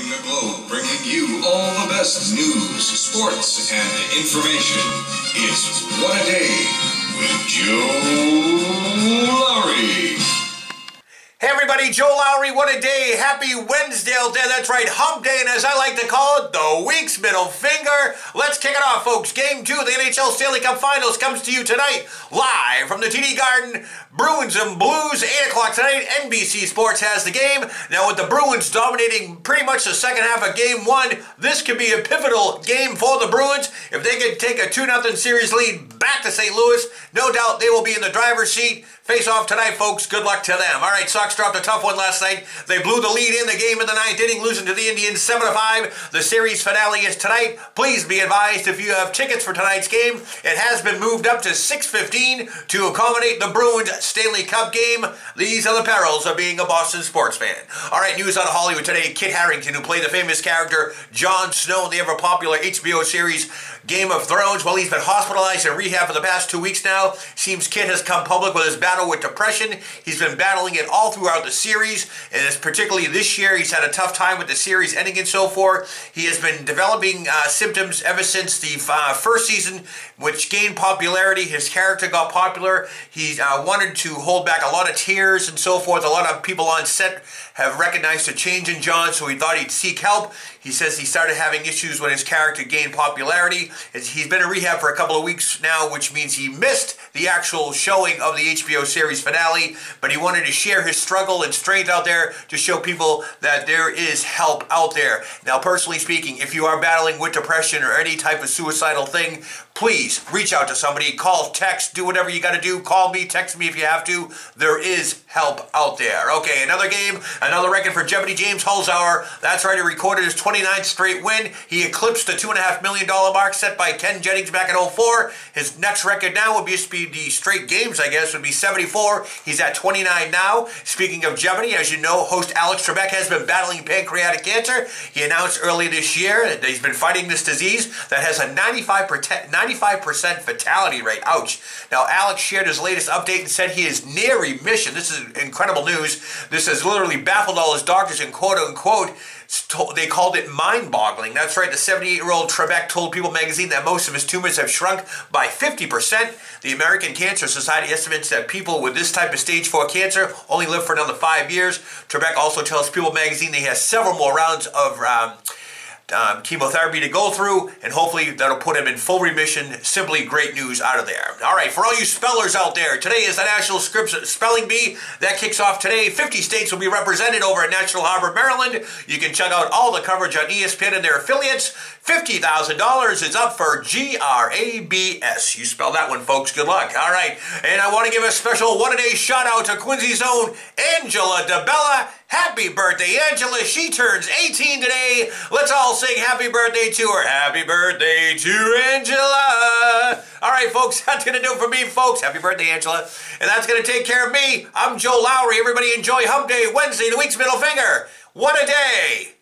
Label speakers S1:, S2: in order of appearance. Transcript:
S1: the globe, bringing you all the best news, sports, and information. It's What a Day with Joe Lowry.
S2: Hey everybody, Joe Lowry, what a day. Happy Wednesday out there. That's right, hump day, and as I like to call it, the week's middle finger. Let's kick it off, folks. Game 2 of the NHL Stanley Cup Finals comes to you tonight, live from the TD Garden. Bruins and Blues, 8 o'clock tonight. NBC Sports has the game. Now with the Bruins dominating pretty much the second half of Game 1, this could be a pivotal game for the Bruins. If they can take a 2-0 series lead back to St. Louis, no doubt they will be in the driver's seat. Face off tonight, folks. Good luck to them. All right, Sox dropped a tough one last night. They blew the lead in the game in the 9th inning, losing to the Indians 7-5. The series finale is tonight. Please be advised if you have tickets for tonight's game, it has been moved up to 6:15 to accommodate the Bruins Stanley Cup game. These are the perils of being a Boston sports fan. All right, news out of Hollywood today. Kit Harington, who played the famous character Jon Snow in the ever-popular HBO series Game of Thrones, well, he's been hospitalized in rehab for the past 2 weeks now. Seems Kit has come public with his battle with depression. He's been battling it all throughout the series, and it's particularly this year he's had a tough time with the series ending and so forth. He has been developing symptoms ever since the first season, which gained popularity. His character got popular. He wanted to hold back a lot of tears and so forth. A lot of people on set have recognized a change in Jon, so he thought he'd seek help. He says he started having issues when his character gained popularity. He's been in rehab for a couple of weeks now, which means he missed the actual showing of the HBO series finale, but he wanted to share his struggle and strength out there to show people that there is help out there. Now, personally speaking, if you are battling with depression or any type of suicidal thing, please reach out to somebody. Call, text, do whatever you got to do. Call me, text me if you have to. There is help out there. Okay, another game, another record for Jeopardy James Holzhauer. That's right, he recorded his 29th straight win. He eclipsed the $2.5 million mark set by Ken Jennings back in 2004. His next record now would be the straight games, I guess, would be 74. He's at 29 now. Speaking of Jeopardy, as you know, host Alex Trebek has been battling pancreatic cancer. He announced earlier this year that he's been fighting this disease that has a 95% fatality rate. Ouch. Now, Alex shared his latest update and said he is near remission. This is incredible news. This has literally baffled all his doctors and quote-unquote, they called it mind-boggling. That's right, the 78-year-old Trebek told People magazine that most of his tumors have shrunk by 50%. The American Cancer Society estimates that people with this type of stage 4 cancer only live for another 5 years. Trebek also tells People magazine that he has several more rounds of chemotherapy to go through, and hopefully that'll put him in full remission. Simply great news out of there. All right, for all you spellers out there, today is the National Scripps Spelling Bee. That kicks off today. 50 states will be represented over at National Harbor, Maryland. You can check out all the coverage on ESPN and their affiliates. $50,000 is up for GRABS. You spell that one, folks. Good luck. All right, and I want to give a special one-a-day shout-out to Quincy's own Angela DeBella. Happy birthday, Angela. She turns 18 today. Let's all sing happy birthday to her. Happy birthday to Angela. All right, folks, that's going to do it for me, folks. Happy birthday, Angela. And that's going to take care of me. I'm Joe Lowry. Everybody enjoy Hump Day Wednesday, the week's middle finger. What a day.